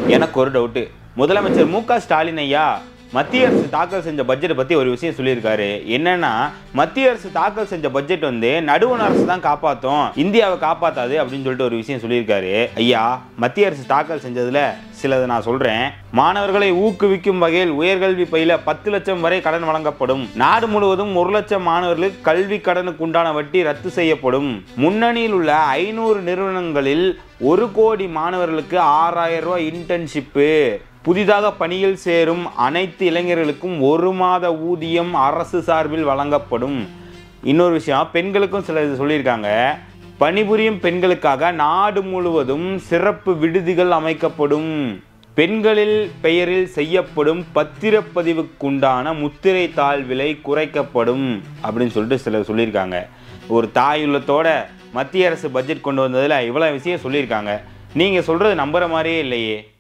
எனக்கு ஒரு டவுட்டு. முதலமைச்சர் மு க ஸ்டாலின் ஐயா மத்திய அரசு தாக்கல் செஞ்ச பட்ஜெட்டை பற்றி ஒரு விஷயம் சொல்லியிருக்காரு. என்னன்னா, மத்திய அரசு தாக்கல் செஞ்ச பட்ஜெட் நடுவண் அரசு தான் காப்பாற்றும், இந்தியாவை காப்பாற்றாது அப்படின்னு சொல்லிட்டு ஒரு விஷயம் சொல்லியிருக்காரு. ஐயா, மத்திய அரசு தாக்கல் செஞ்சதில் சிலதை நான் சொல்கிறேன். மாணவர்களை ஊக்குவிக்கும் வகையில் உயர்கல்வி பயில 10 லட்சம் வரை கடன் வழங்கப்படும். நாடு முழுவதும் 1 லட்சம் மாணவர்களுக்கு கல்வி கடனுக்கு உண்டான வட்டி ரத்து செய்யப்படும். முன்னணியில் உள்ள 500 நிறுவனங்களில் 1 கோடி மாணவர்களுக்கு 6000 ரூபாய் இன்டர்ன்ஷிப்பு. புதிதாக பணியில் சேரும் அனைத்து இளைஞர்களுக்கும் 1 மாத ஊதியம் அரசு சார்பில் வழங்கப்படும். இன்னொரு விஷயம், பெண்களுக்கும் சில இது சொல்லியிருக்காங்க. பணிபுரியும் பெண்களுக்காக நாடு முழுவதும் சிறப்பு விடுதிகள் அமைக்கப்படும். பெண்களில் பெயரில் செய்யப்படும் பத்திரப்பதிவுக்குண்டான முத்திரை தாள் விலை குறைக்கப்படும் அப்படின்னு சொல்லிட்டு சிலர் சொல்லியிருக்காங்க. ஒரு தாயுள்ளத்தோட மத்திய அரசு பட்ஜெட் கொண்டு வந்ததில் இவ்வளோ விஷயம் சொல்லியிருக்காங்க. நீங்கள் சொல்கிறது நம்புகிற மாதிரியே இல்லையே.